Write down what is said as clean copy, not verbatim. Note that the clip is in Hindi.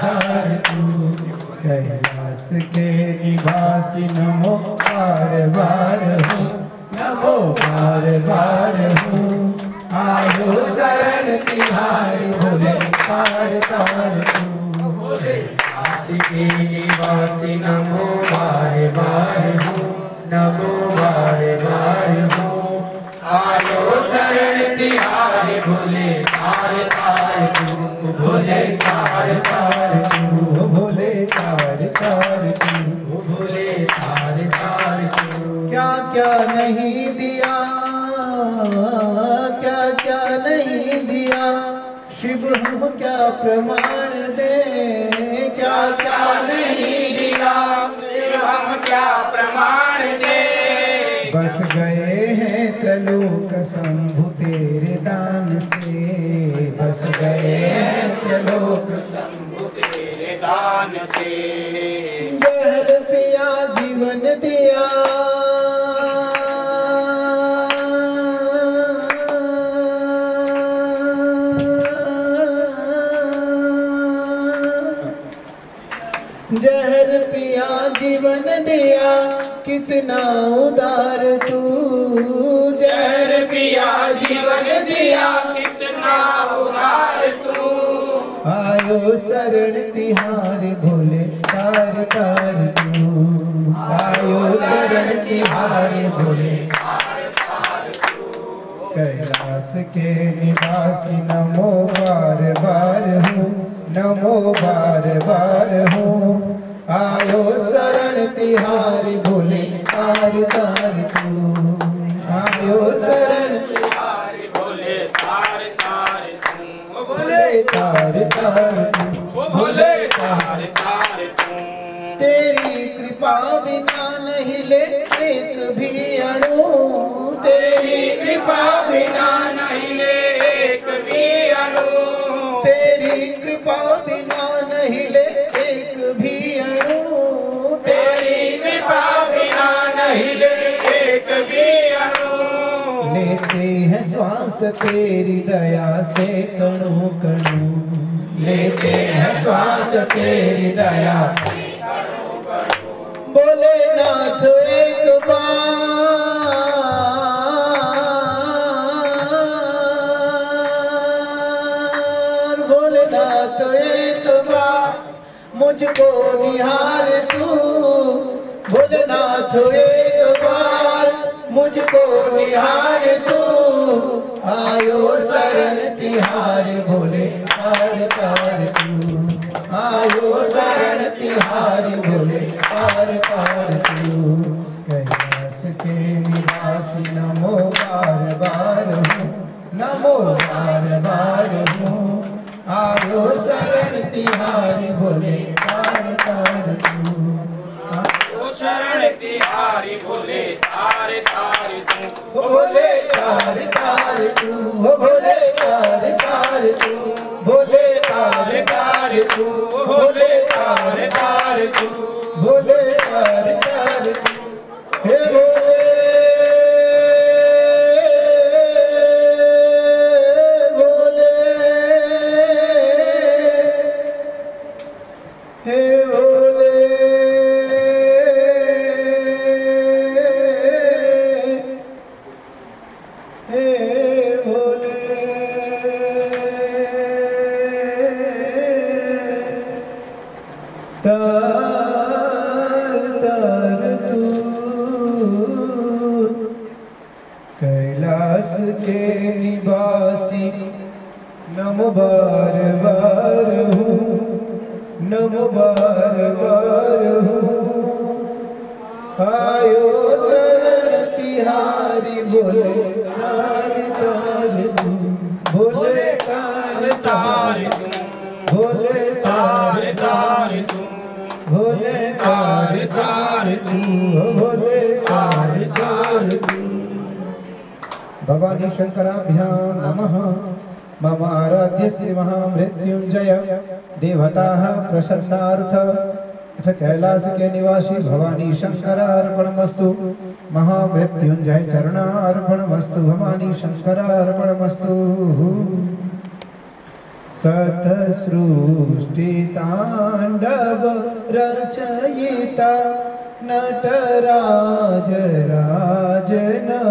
तार तू। कैलाश के निवासी नमो बार बार हूँ, नमो बार बार हूँ। आयो शरण तिहारी भोले तार तार तू। कैलाश के निवासी नमो बार बार हूँ, नमो बार बार हूँ। आयो शरण तिहारी भोले तार तार तू। भोले तार तार तू, भोले तार तार तू, भोले तार तार तू। क्या क्या नहीं दिया, क्या क्या नहीं दिया, शिव हम क्या प्रमाण दे। क्या क्या नहीं दिया, शिव हम क्या प्रमाण दे। बस गए हैं त्रिलोक शंभु तेरे दान से। बस गए हैं त्रिलोक शंभु तेरे दान से। जहर पिया जीवन दिया, जहर पिया जीवन दिया, कितना उदार तू। जहर पिया जीवन दिया, कितना उदार तू। आयो शरण तिहारी भोले तार तार तू। आयो शरण तिहारी भोले तार तार तू। कैलाश के निवासी नमो बार बार हूँ, नमो बार बार हूँ। आयो शरण तिहारी भोले तार तार तू। आयो शरण तिहारी भोले तार तार तू। भोले तार तार तू, भोले तार तार तू। तेरी कृपा बिना नहीं ले एक भी अणु। तेरी कृपा बिना नहीं ले एक भी अणु। तेरी कृपा बिना नहीं ले एक भी अणु। तेरी कृपा बिना नहीं ले एक भी अणु। लेते हैं श्वास तेरी दया से कणु कणु। लेते हैं श्वास तेरी दया से कणु कणु। भोलेनाथ एक बार, भोलेनाथ एक बार मुझको निहार तू। भोलेनाथ एक बार मुझको निहार तू। आयो शरण तिहारी भोले तार तार तू। आयो शरण तिहारी भोले तार तार तू। कैलाश के निवासी नमो बार बार हूँ, नमो बार बार हूँ। आयो शरण तिहारी भोले तार तार तू। शरण तिहारी भोले तार तार तू। भोले तार तार तू, भोले तार तार तू, भोले तार तार तू, भोले तार तार तू, भोले तार तार तू। हे भोले भोले, हे भोले हे भोले। तार तार तू। कैलाश के निवासी नमो बार बार हूँ, नमो बार बार हूँ। आयो शरण तिहारी भोले तार तार तू। भोले तार तार तू, भोले तार तार तू, भोले तार तार तू, भोले तार तार तू। भवानी शंकराभ्यां नमः। मम आराध्य श्री महामृत्युंजय देवताः प्रसन्नार्थ अथ कैलाश के निवासी भवानी शंकरार्पणमस्तु। महामृत्युंजय चरणार्पणमस्तु। भवानी शंकरार्पणमस्तु। सतसृष्टि तांडव रचयिता नटराज राजन